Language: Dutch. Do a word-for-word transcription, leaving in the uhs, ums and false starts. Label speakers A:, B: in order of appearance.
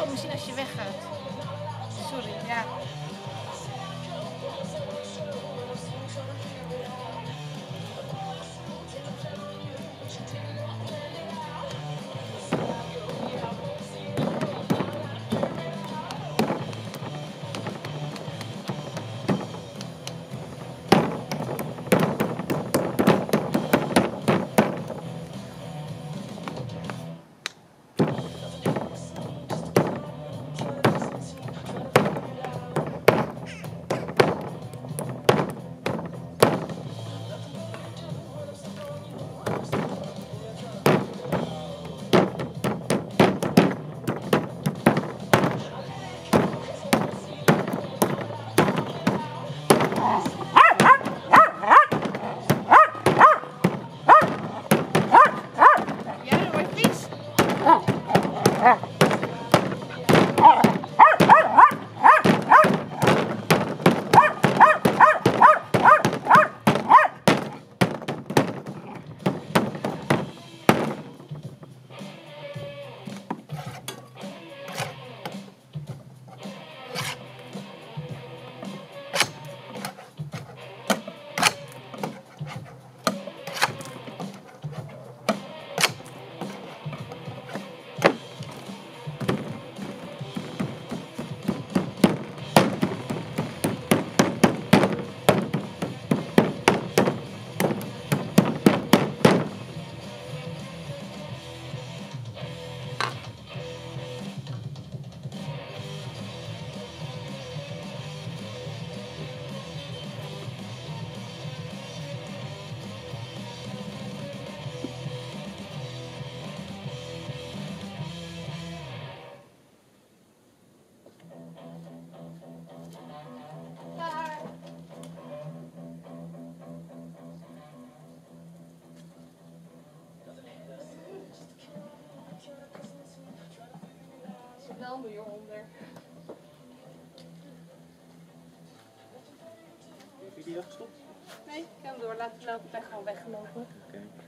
A: komen zien als je weggaat. Sorry, ja. Wel hieronder.
B: Heb je die al gestopt?
A: Nee, ik heb hem door laten lopen. Ik ben gewoon weggelopen.
B: Oké.